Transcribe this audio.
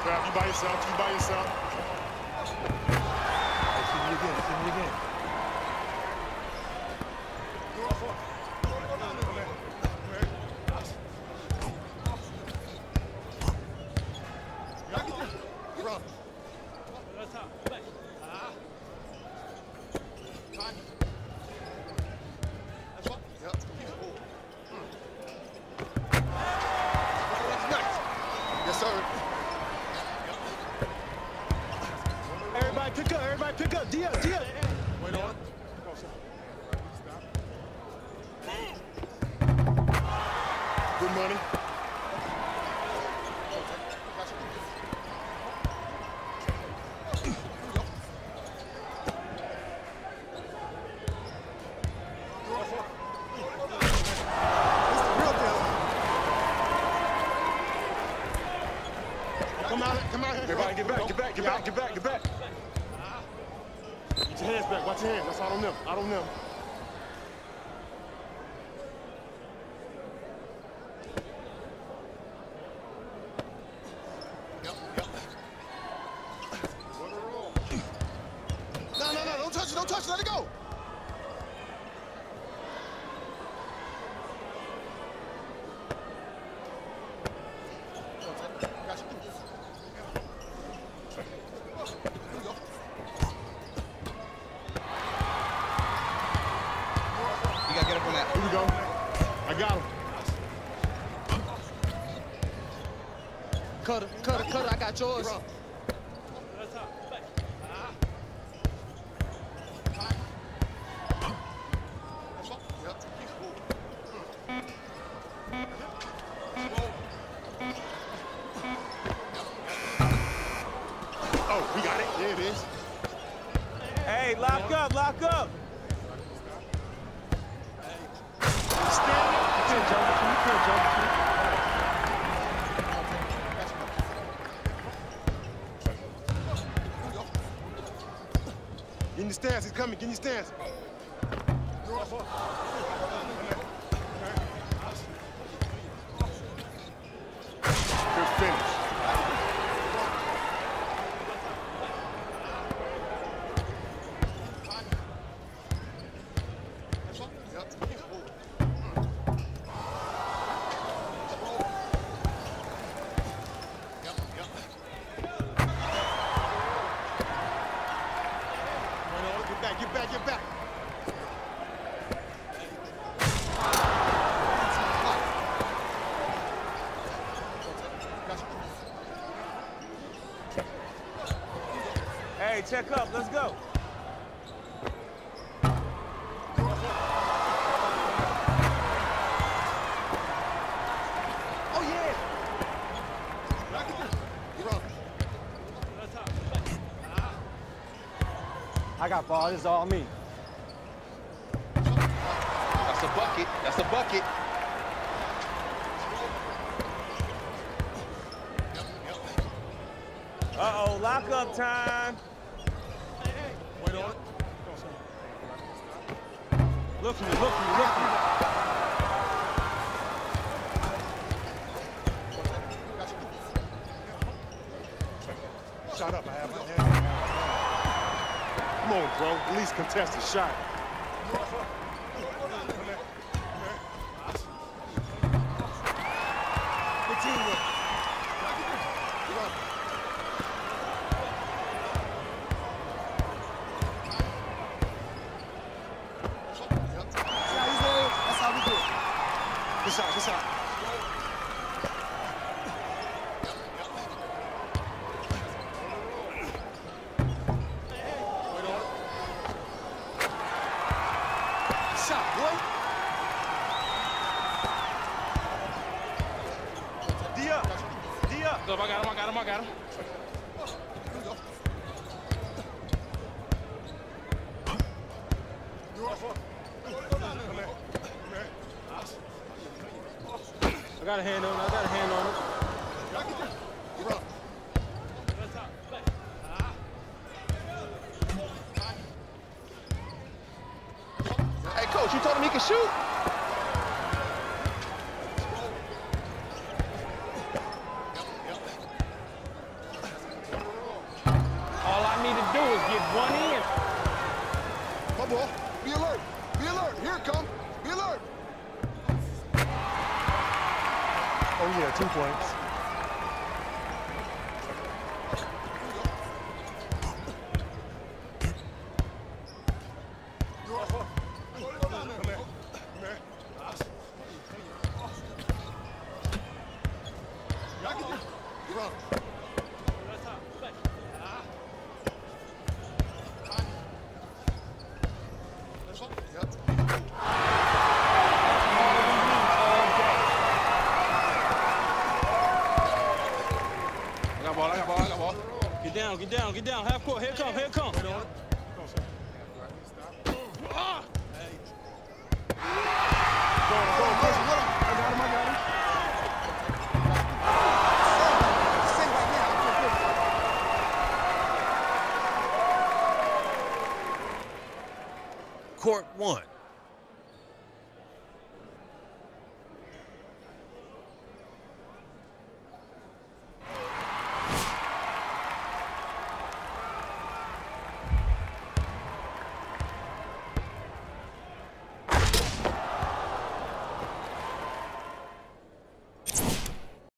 Crap, you by yourself. You by yourself. See me again. See me again. Everybody pick up. Dia. Wait on. Good money. Come out here. Everybody get back. Get back. Get your hands back. Watch your hands. That's out on them. Out on them. Yep. No. Don't touch it. Let it go. Here we go. I got him. Cutter, I got yours. Oh, we got it. There it is. Hey, lock up. Get in your stance. He's coming. Get in your stance. Good finish. Get back. Hey, check up. Let's go. Oh, yeah. I got ball. This is all me. That's a bucket. Uh-oh, lock up time. Wait on it. Look for me. Shot up. I have my hand. Come on, bro. At least contest the shot. Good teamwork. That's how we do it. Good shot. Dia. Look, I got him. I got a hand on him. Hey, coach, you told him he could shoot? was get one in. My ball. Be alert. Be alert. Here it come. Be alert. Oh, yeah, 2 points. Get down. Half court. Here it come. Go, go, put him. I got him. Say right now, I'm Court 1.